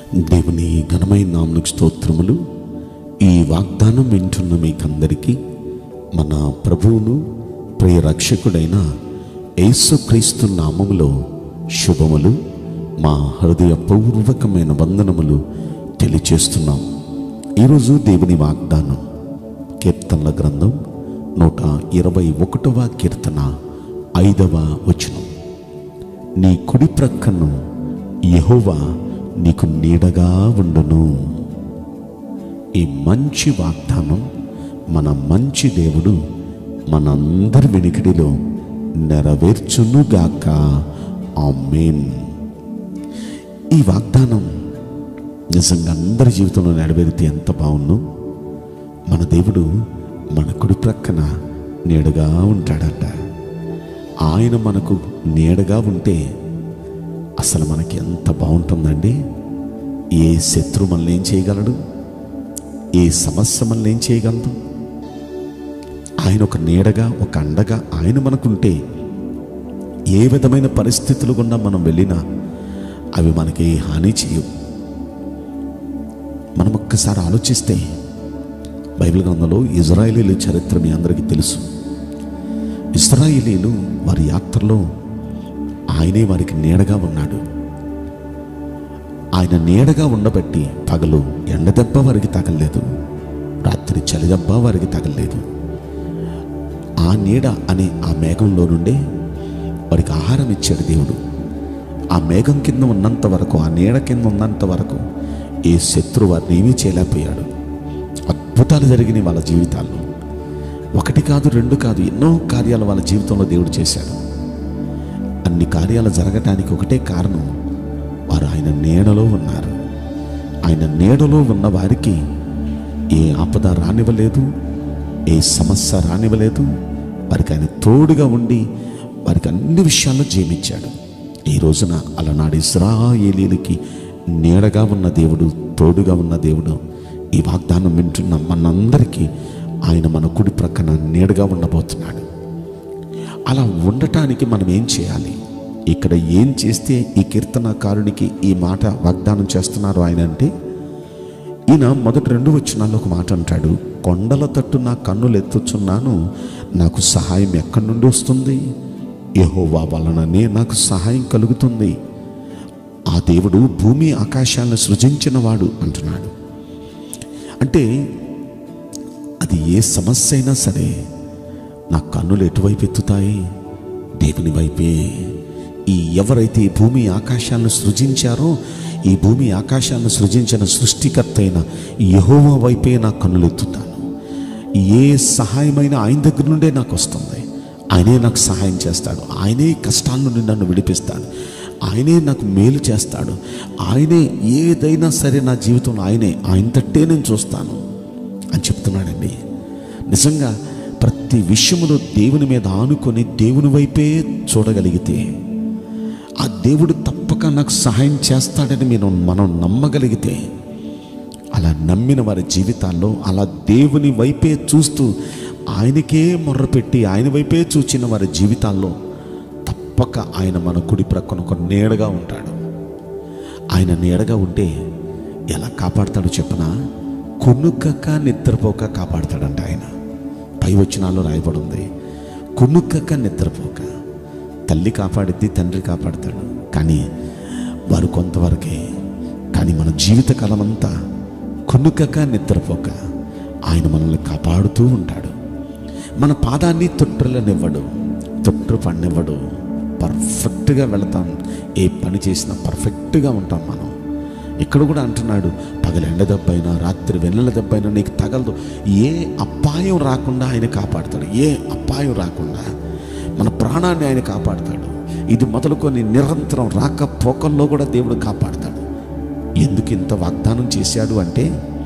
దేవుని ఘనమైన నామమునకు స్తోత్రములు. ఈ వాగ్దానం వింటున్న మీకందరికీ మన ప్రభువును ప్రియ రక్షకుడైన యేసుక్రీస్తు నామములో శుభములు, మా హృదయపూర్వకమైన వందనములు తెలియచేస్తున్నాం. ఈరోజు దేవుని వాగ్దానం కీర్తనల గ్రంథం 121వ కీర్తన 5వ వచనం. నీ కుడి ప్రక్కను యెహోవా నీకు నీడగా ఉండును. ఈ మంచి వాగ్దానం మన మంచి దేవుడు మనందరి వినికిడిలో నెరవేర్చునుగాక. ఆమేన్. ఈ వాగ్దానం నిజంగా అందరి జీవితంలో నెరవేరితే ఎంత బాగుండు. మన దేవుడు మన కుడి ప్రక్కన నీడగా ఉంటాడట. ఆయన మనకు నీడగా ఉంటే అసలు మనకి ఎంత బాగుంటుందండి. ఏ శత్రువు మనల్ని ఏం చేయగలడు? ఏ సమస్య మనల్ని ఏం చేయగలదు? ఆయన ఒక నీడగా, ఒక అండగా ఆయన మనకుంటే ఏ విధమైన పరిస్థితులు గుండా మనం వెళ్ళినా అవి మనకి హాని చేయవు. మనం ఒక్కసారి ఆలోచిస్తే బైబిల్ గ్రంథంలో ఇజ్రాయేలీల చరిత్ర మీ అందరికీ తెలుసు. ఇజ్రాయేలీలు వారి యాత్రలో ఆయనే వారికి నీడగా ఉన్నాడు. ఆయన నీడగా ఉండబట్టి పగలు ఎండదెబ్బ వారికి తగలలేదు, రాత్రి చలిదెబ్బ వారికి తగలలేదు. ఆ నీడ అనే ఆ మేఘంలో నుండే వారికి ఆహారం ఇచ్చాడు దేవుడు. ఆ మేఘం కింద ఉన్నంత వరకు, ఆ నీడ కింద ఉన్నంత వరకు ఏ శత్రువు వారిని ఏమీ చేయలేకపోయాడు. అద్భుతాలు జరిగినాయి వాళ్ళ జీవితాల్లో. ఒకటి కాదు, రెండు కాదు, ఎన్నో కార్యాలు వాళ్ళ జీవితంలో దేవుడు చేశాడు. అన్ని కార్యాలు జరగటానికి ఒకటే కారణం, వారు ఆయన నీడలో ఉన్నారు. ఆయన నీడలో ఉన్న వారికి ఏ ఆపద రానివ్వలేదు, ఏ సమస్య రానివ్వలేదు. వారికి ఆయన తోడుగా ఉండి వారికి అన్ని విషయాల్లో జయమిచ్చాడు. ఈ రోజున అలనాడు ఇశ్రాయేలీయులకి నీడగా ఉన్న దేవుడు, తోడుగా ఉన్న దేవుడు ఈ వాగ్దానం వింటున్న మనందరికీ ఆయన మన కుడి ప్రక్కన నీడగా ఉండబోతున్నాడు. అలా ఉండటానికి మనం ఏం చేయాలి? ఇక్కడ ఏం చేస్తే ఈ కీర్తనకారునికి ఈ మాట వాగ్దానం చేస్తున్నారు ఆయన అంటే, ఈయన మొదటి 2 వచనాల్లో ఒక మాట అంటాడు. కొండల తట్టు నా కన్నులు ఎత్తుచున్నాను, నాకు సహాయం ఎక్కడి నుండి వస్తుంది? యెహోవా వలననే నాకు సహాయం కలుగుతుంది. ఆ దేవుడు భూమి ఆకాశాలను సృజించిన వాడు అంటున్నాడు. అంటే అది ఏ సమస్య అయినా సరే నా కన్నులు ఎటువైపు ఎత్తుతాయి? దేవుని వైపే. ఎవరైతే ఈ భూమి ఆకాశాలను సృజించారో, ఈ భూమి ఆకాశాలను సృజించిన సృష్టికర్త అయిన యెహోవా వైపే నా కన్నులు ఎత్తుతాను. ఏ సహాయమైనా ఆయన దగ్గర నుండే నాకు వస్తుంది. ఆయనే నాకు సహాయం చేస్తాడు. ఆయనే కష్టాల నుండి నన్ను విడిపిస్తాడు. ఆయనే నాకు మేలు చేస్తాడు. ఆయనే ఏదైనా సరే నా జీవితంలో ఆయన తట్టే నేను చూస్తాను అని చెప్తున్నాడండి. నిజంగా ప్రతి విషయములో దేవుని మీద ఆనుకొని దేవుని వైపే చూడగలిగితే ఆ దేవుడు తప్పక నాకు సహాయం చేస్తాడని మనం నమ్మగలిగితే, అలా నమ్మిన వారి జీవితాల్లో, అలా దేవుని వైపే చూస్తూ ఆయనకే మొర్రపెట్టి ఆయన వైపే చూచిన వారి జీవితాల్లో తప్పక ఆయన మన కుడి ప్రక్కన ఒక నీడగా ఉంటాడు. ఆయన నీడగా ఉంటే ఎలా కాపాడతాడో చెప్పనా? కునుకక నిద్రపోక కాపాడతాడంట ఆయన. పై వచనాల్లో రాయబడి ఉంది, కునుకక నిద్రపోక. తల్లి కాపాడిద్ది, తండ్రి కాపాడతాడు, కానీ వారు కొంతవరకే. కానీ మన జీవితకాలం అంతా కునుకక నిద్రపోక ఆయన మనల్ని కాపాడుతూ ఉంటాడు. మన పాదాన్ని తొట్టులనివ్వడు, తొట్టు పడినివ్వడు. పర్ఫెక్ట్గా వెళతాం. ఏ పని చేసినా పర్ఫెక్ట్గా ఉంటాం మనం. ఇక్కడ కూడా అంటున్నాడు, పగలు ఎండ దెబ్బైనా, రాత్రి వెన్నెల దెబ్బైనా నీకు తగలదు. ఏ అపాయం రాకుండా ఆయన కాపాడుతాడు. ఏ అపాయం రాకుండా మన ప్రాణాన్ని ఆయన కాపాడుతాడు. ఇది మొదలుకొని నిరంతరం రాకపోకల్లో కూడా దేవుడు కాపాడుతాడు. ఎందుకు ఇంత వాగ్దానం చేశాడు అంటే,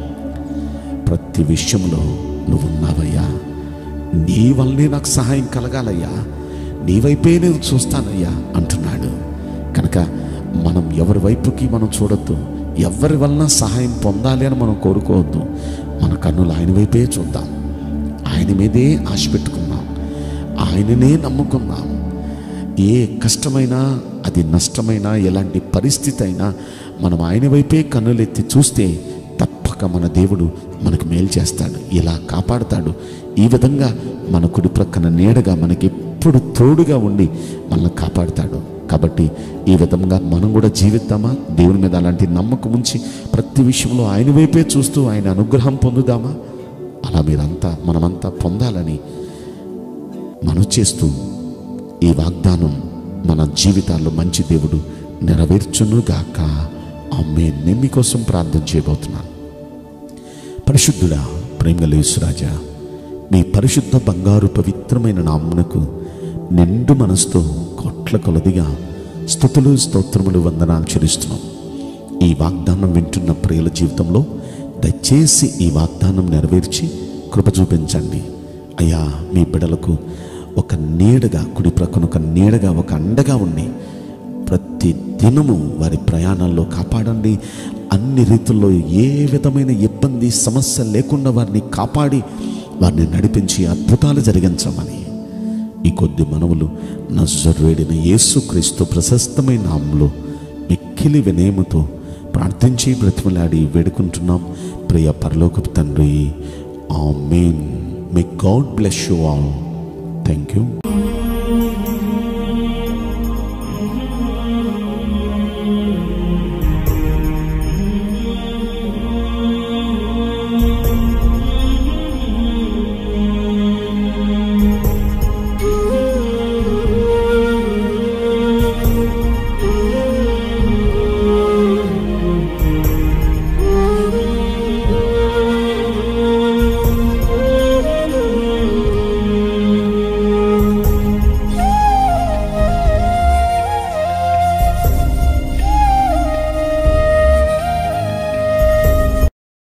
ప్రతి విషయంలో నువ్వు ఉన్నావయ్యా, నీ వల్లనే నాకు సహాయం కలగాలయ్యా, నీ వైపే నేను చూస్తానయ్యా అంటున్నాడు. కనుక మనం ఎవరి వైపుకి మనం చూడొద్దు, ఎవరి వలన సహాయం పొందాలి అని మనం కోరుకోవద్దు. మన కన్నులు ఆయన వైపే చూద్దాం. ఆయన మీదే ఆశ పెట్టుకుందాం, ఆయననే నమ్ముకుందాం. ఏ కష్టమైనా, అది నష్టమైనా, ఎలాంటి పరిస్థితి అయినా మనం ఆయన వైపే కన్నులెత్తి చూస్తే తప్పక మన దేవుడు మనకు మేలు చేస్తాడు, ఇలా కాపాడుతాడు. ఈ విధంగా మన కుడి ప్రక్కన నీడగా మనకి ఎప్పుడు తోడుగా ఉండి మనల్ని కాపాడుతాడు. కాబట్టి ఈ విధంగా మనం కూడా జీవిద్దామా? దేవుని మీద అలాంటి నమ్మకం ఉంచి ప్రతి విషయంలో ఆయన వైపే చూస్తూ ఆయన అనుగ్రహం పొందుదామా? అలా మనమంతా పొందాలని మనం చేస్తూ ఈ వాగ్దానం మన జీవితాల్లో మంచి దేవుడు నెరవేర్చునుగాక. ఆమేన్. నేను మీకోసం ప్రార్థన చేయబోతున్నాను. పరిశుద్ధుడా, ప్రేమగల యేసురాజా, మీ పరిశుద్ధ బంగారు పవిత్రమైన నామమునకు నిండు మనసుతో కోట్ల కొలదిగా స్తుతులు, స్తోత్రములు, వందనాలు చెల్లిస్తున్నాం. ఈ వాగ్దానం వింటున్న ప్రియుల జీవితంలో దయచేసి ఈ వాగ్దానం నెరవేర్చి కృప చూపించండి అయ్యా. మీ బిడ్డలకు ఒక నీడగా, కుడి ప్రక్కన ఒక నీడగా, ఒక అండగా ఉండి ప్రతి దినము వారి ప్రయాణాల్లో కాపాడండి. అన్ని రీతుల్లో ఏ విధమైన ఇబ్బంది, సమస్య లేకుండా వారిని కాపాడి వారిని నడిపించి అద్భుతాలు జరిగించమని ఈ కొద్ది మనవులు నజరేయుడైన యేసుక్రీస్తు ప్రశస్తమైన నామములో మిక్కిలి వినయముతో ప్రార్థించి బ్రతిమలాడి వేడుకుంటున్నాం ప్రియ పరలోకపు తండ్రి. ఆమేన్. May God bless you all. Thank you.